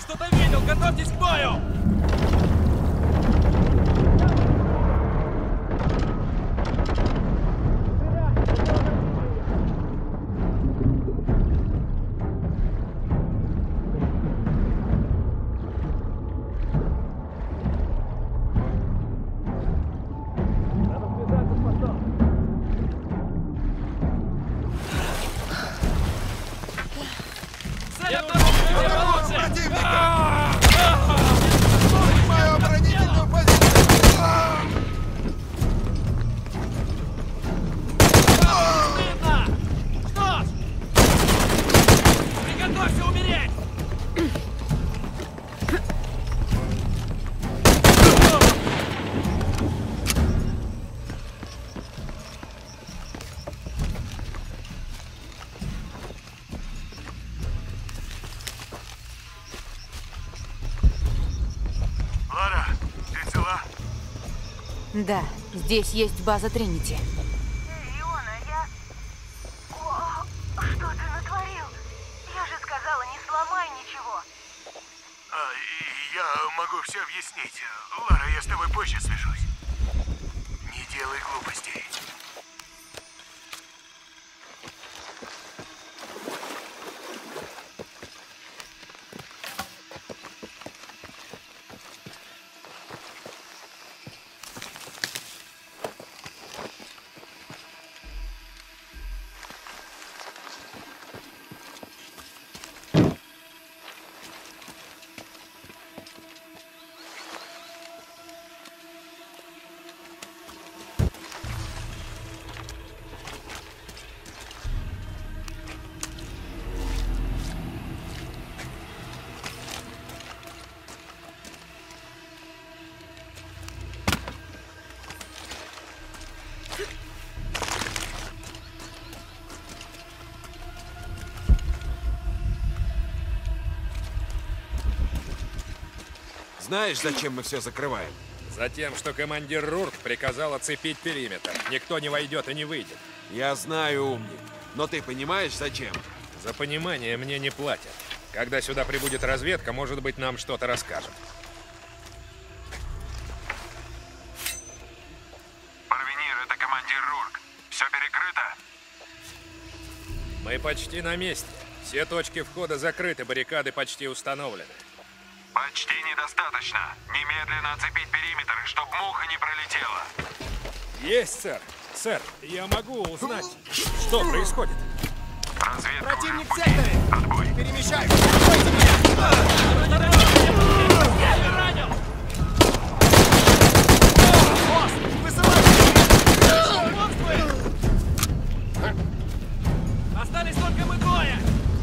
что-то видел! Готовьтесь к бою! Да, здесь есть база Тринити. Иона, я... О, что ты натворил? Я же сказала, не сломай ничего. Я могу все объяснить. Лара, я с тобой позже свяжусь. Не делай глупостей. Знаешь, зачем мы все закрываем? Затем, что командир Рурк приказал оцепить периметр. Никто не войдет и не выйдет. Я знаю, умник. Но ты понимаешь, зачем? За понимание мне не платят. Когда сюда прибудет разведка, может быть, нам что-то расскажет. Парвенир, это командир Рурк. Все перекрыто? Мы почти на месте. Все точки входа закрыты, баррикады почти установлены. Почти недостаточно. Немедленно оцепить периметр, чтобы муха не пролетела. Есть, сэр. Сэр, я могу узнать, что происходит. Разведка Противник в уже в пути. секторе! Отбой. Перемещаюсь! Откройте меня! Остались только мы двое!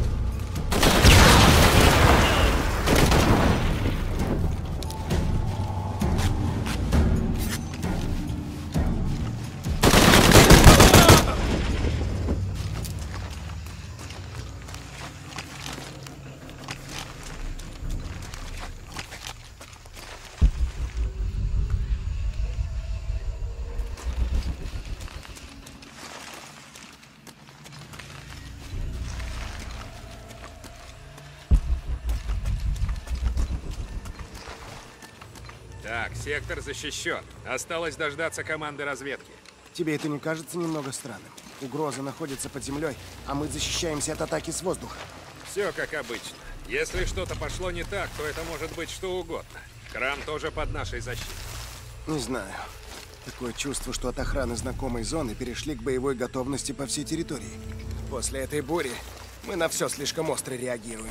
Так, сектор защищен. Осталось дождаться команды разведки. Тебе это не кажется немного странным? Угроза находится под землей, а мы защищаемся от атаки с воздуха. Все как обычно. Если что-то пошло не так, то это может быть что угодно. Храм тоже под нашей защитой. Не знаю. Такое чувство, что от охраны знакомой зоны перешли к боевой готовности по всей территории. После этой бури мы на все слишком остро реагируем.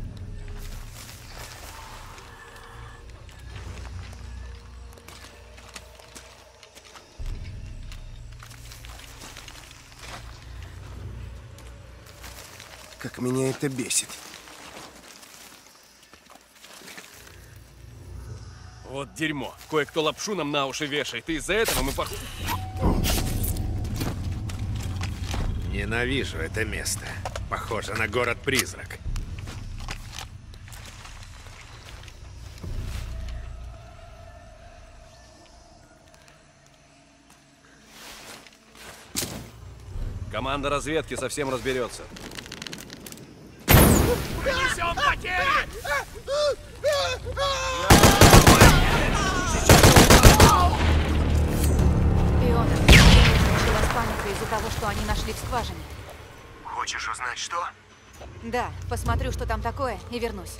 Как меня это бесит. Вот дерьмо. Кое-кто лапшу нам на уши вешает, и из-за этого мы Ненавижу это место. Похоже на город-призрак. Команда разведки совсем разберется. Несем потери! Иона, началась паника из-за того, что они нашли в скважине. Хочешь узнать, что? Да, посмотрю, что там такое, и вернусь.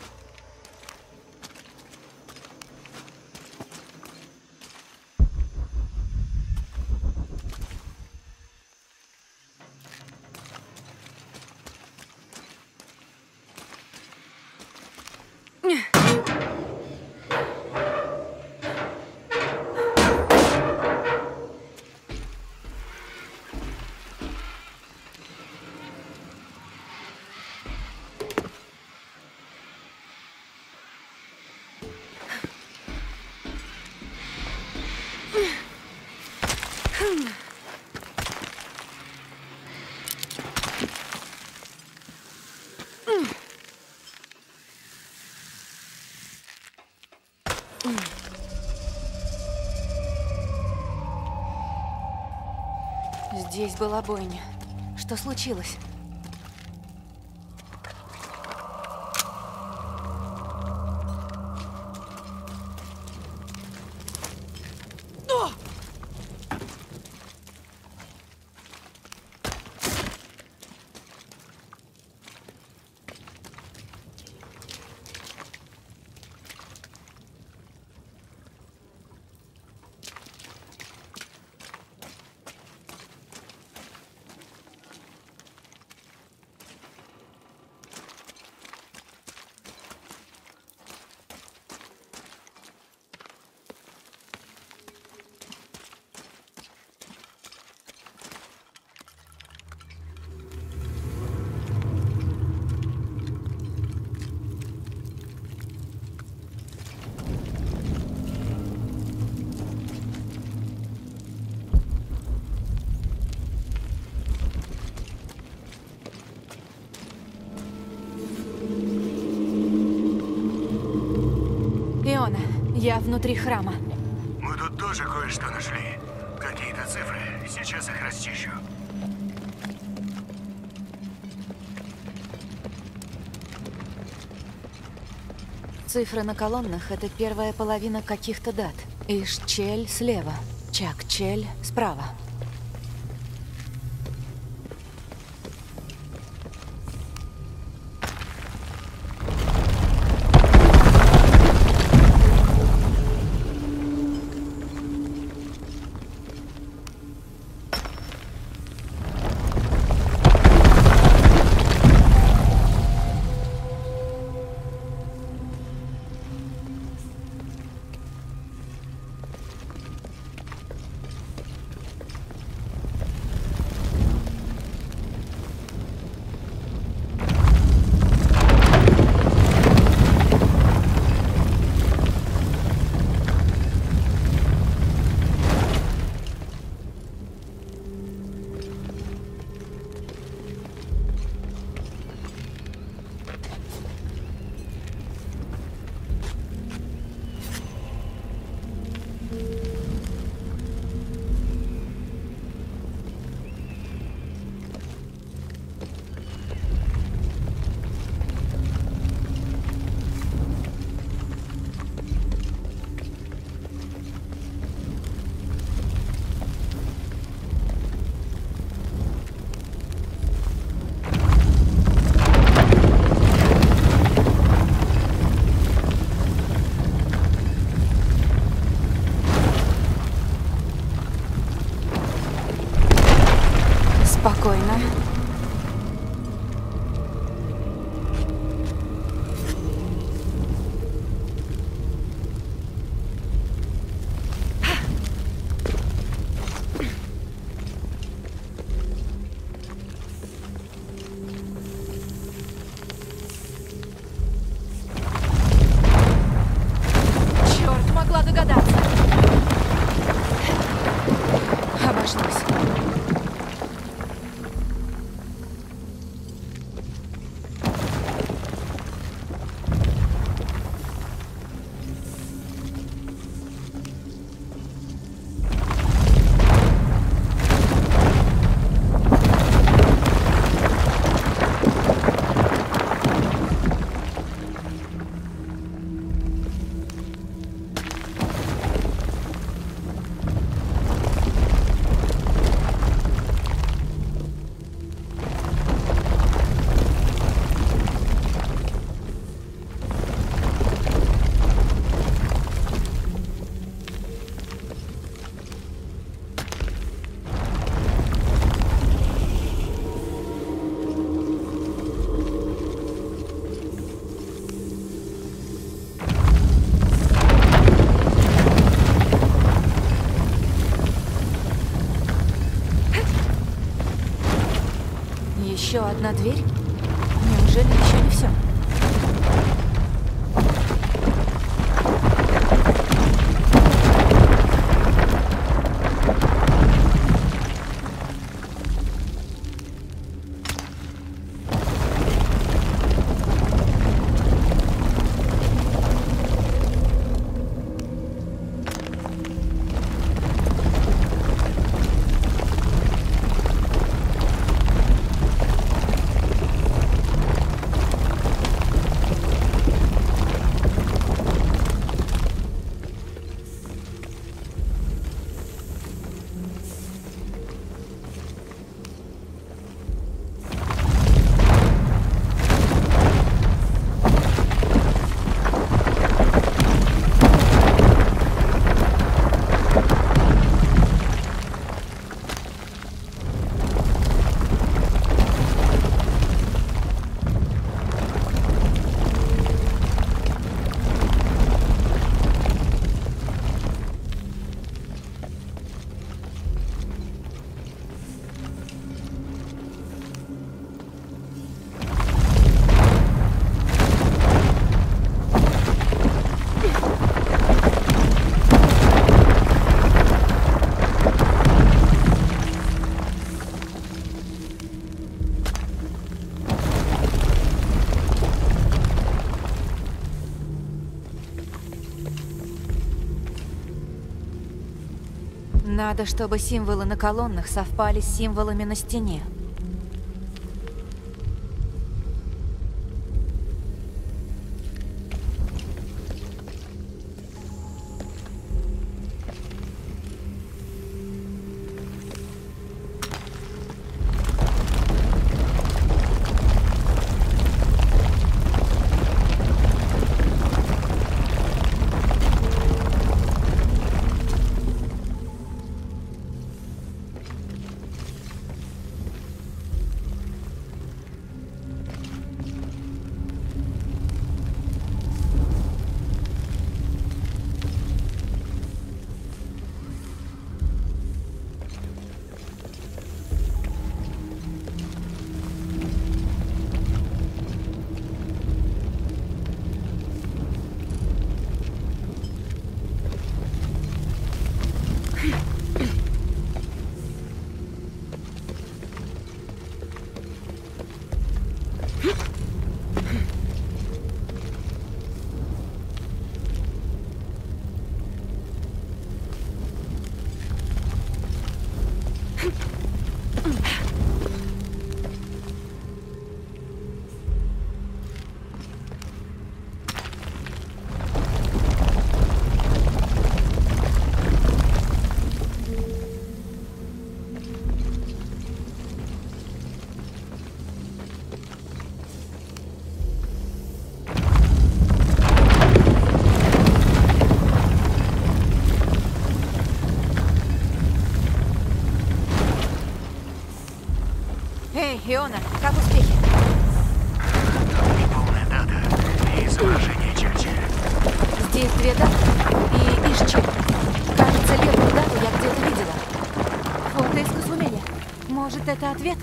Здесь была бойня. Что случилось? Иона, я внутри храма. Мы тут тоже кое-что нашли. Какие-то цифры. Сейчас их расчищу. Цифры на колоннах — это первая половина каких-то дат. Иш-Чель слева, Чак-Чель справа. Еще одна дверь? Неужели еще не все? Надо, чтобы символы на колоннах совпали с символами на стене. Эй, Иона, как успехи? Полная дата и изображение Черчилля. Здесь две даты и Ишчель. Кажется, левую дату я где-то видела. Фото искусствомерия. Может, это ответ?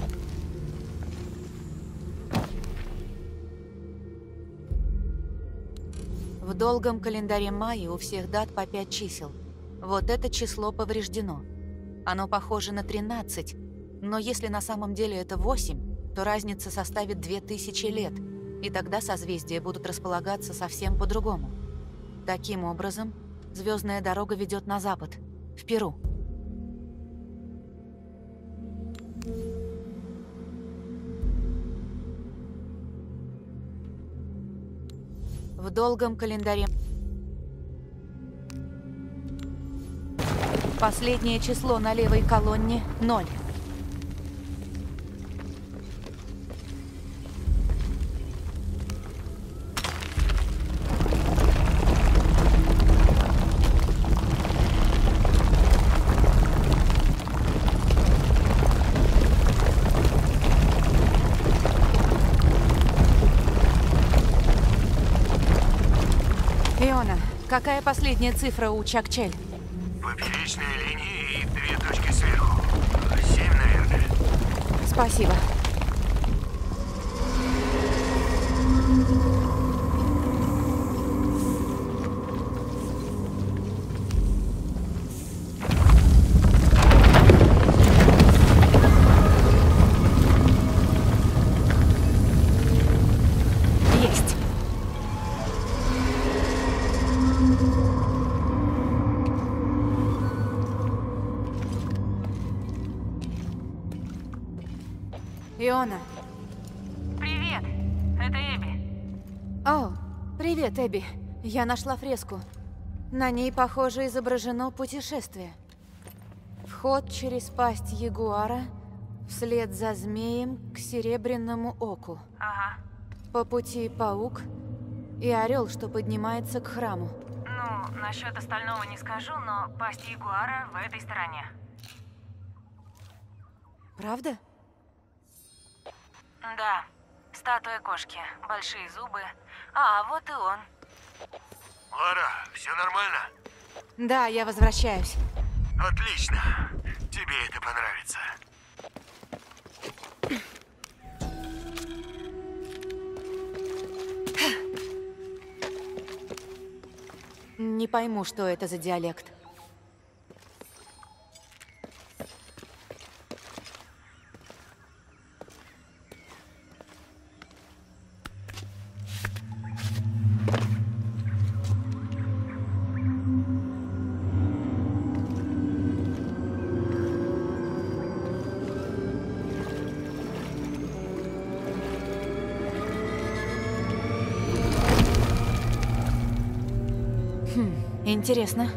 В долгом календаре майя у всех дат по 5 чисел. Вот это число повреждено. Оно похоже на 13, но если на самом деле это 8, то разница составит 2000 лет, и тогда созвездия будут располагаться совсем по-другому. Таким образом, звездная дорога ведет на запад, в Перу. В долгом календаре последнее число на левой колонне — 0. Иона, какая последняя цифра у Чак-Чель? Поперечная линия и 2 точки сверху. 7, наверное. Спасибо. Есть. Иона. Привет, это Эбби. О, привет, Эбби. Я нашла фреску. На ней, похоже, изображено путешествие. Вход через пасть ягуара, вслед за змеем к серебряному оку. Ага. По пути паук и орел, что поднимается к храму. Ну, насчет остального не скажу, но пасть ягуара в этой стороне. Правда? Да. Статуя кошки, большие зубы. А, вот и он. Лара, все нормально? Да, я возвращаюсь. Отлично. Тебе это понравится. Не пойму, что это за диалект. Интересно.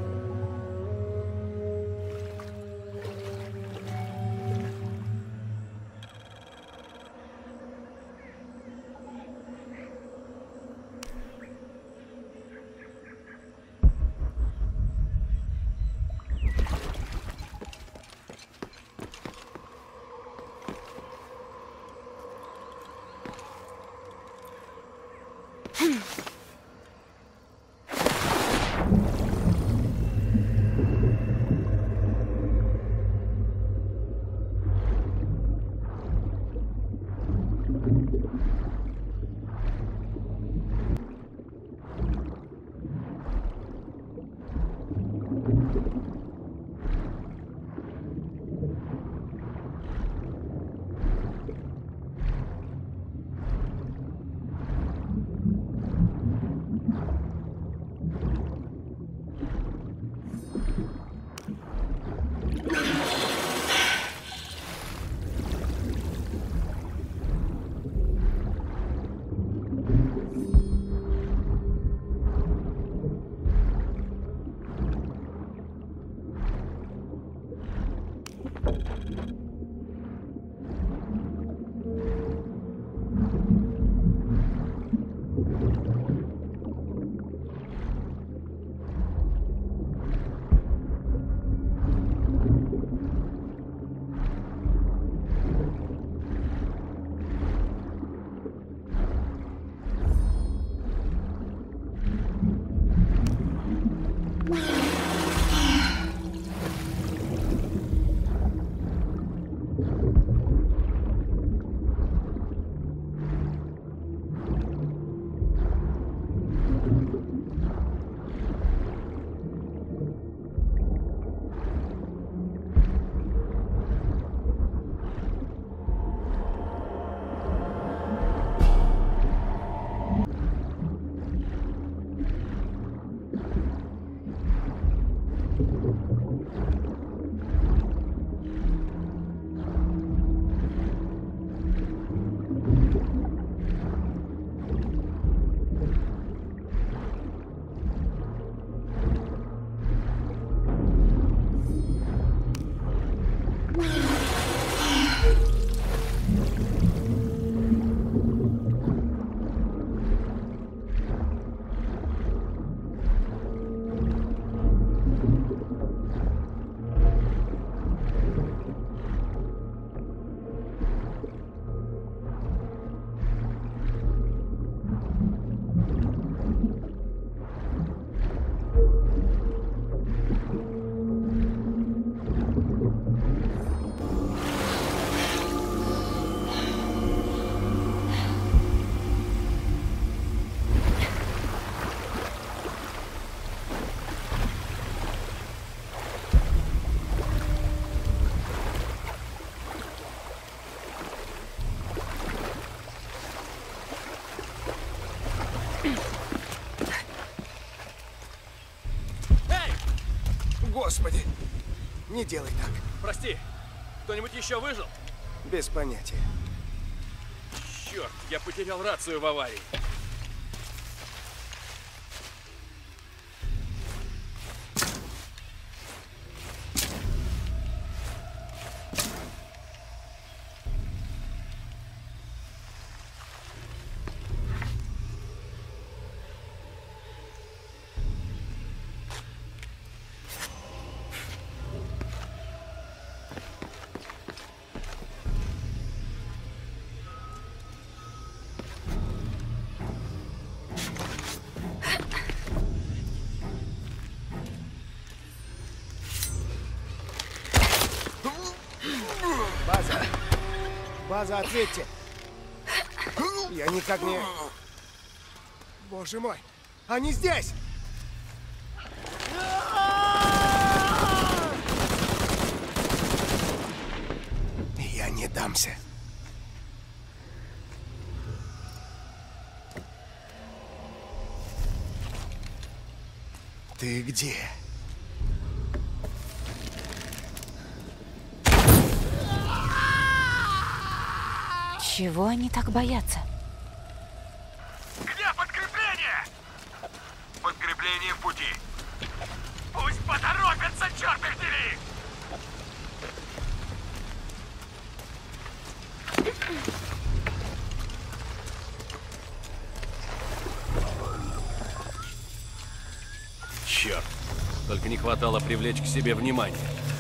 Эй! Господи! Не делай так. Прости, кто-нибудь еще выжил? Без понятия. Черт, я потерял рацию в аварии. База, ответьте! Я никак не... Боже мой! Они здесь! Я не дамся. Ты где? Чего они так боятся? Где подкрепление? Подкрепление в пути. Пусть поторопятся, черт их дери! Черт, только не хватало привлечь к себе внимание.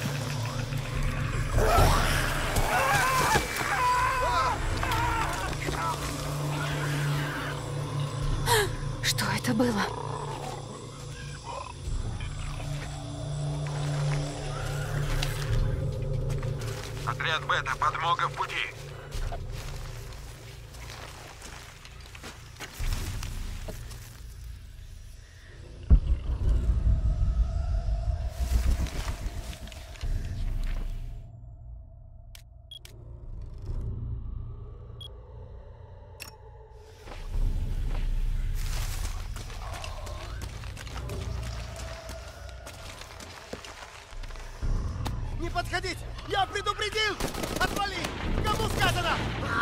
Что это было? Отряд Бета, подмога в пути. Не подходить! Я предупредил! Отвали! Кому сказано?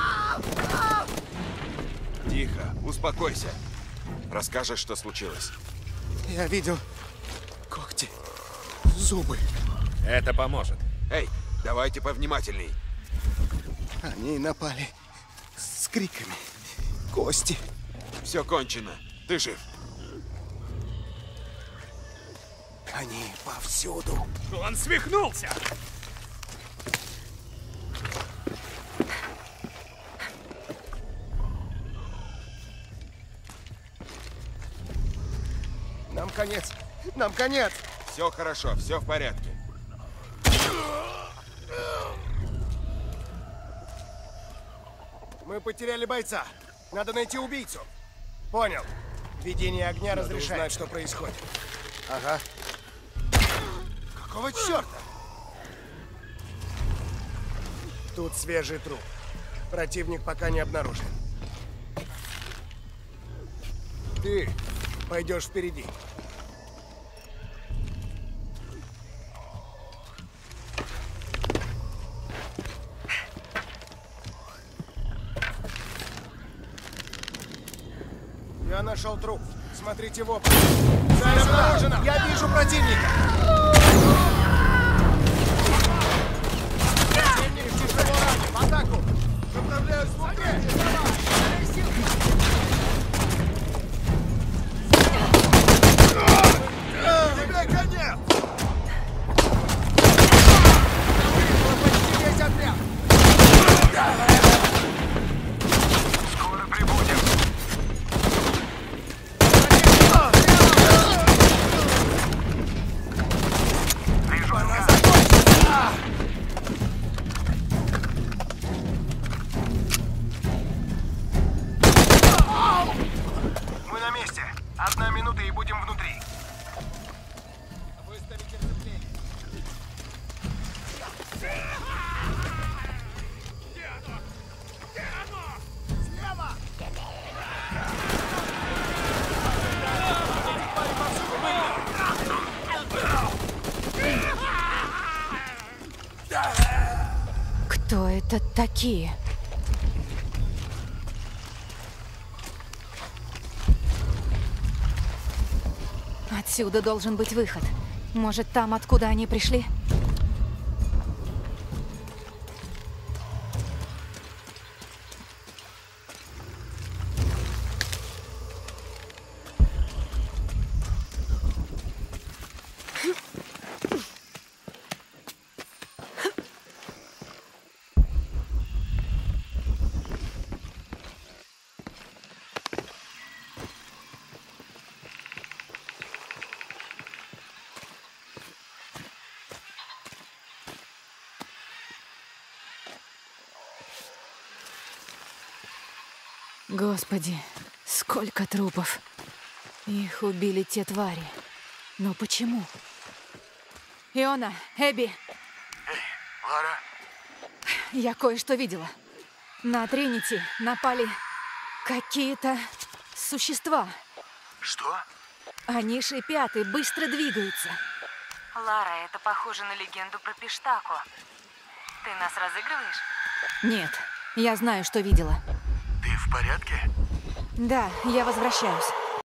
Тихо, успокойся. Расскажешь, что случилось. Я видел когти, зубы. Это поможет. Эй, давайте повнимательней. Они напали с криками. Кости. Все кончено. Ты жив. Они повсюду. Он свихнулся! Нам конец. Нам конец. Все хорошо, все в порядке. Мы потеряли бойца. Надо найти убийцу. Понял. Ведение огня разрешает. Надо узнать, что происходит. Ага. Какого черта? Тут свежий труп. Противник пока не обнаружен. Ты пойдешь впереди. Я нашел труп. Смотрите в оба. Цель обнаружена. Я вижу противника. Противник тяжело ранен. В атаку. Направляюсь в упрек. Тебе конец. Почти весь отряд. Скоро прибудем. Вижу ангар. Мы на месте. 1 минута и будем внутри. Выставите сцепление. Слева! это такие? Отсюда должен быть выход. Может, там, откуда они пришли? Господи, сколько трупов. Их убили те твари. Но почему? Иона, Эбби, Эй, Лара, я кое-что видела. На Тринити напали какие-то существа. что? Они шипят и быстро двигаются. Лара, это похоже на легенду про Пиштаку. Ты нас разыгрываешь? Нет, я знаю, что видела. Ты в порядке? Да, я возвращаюсь.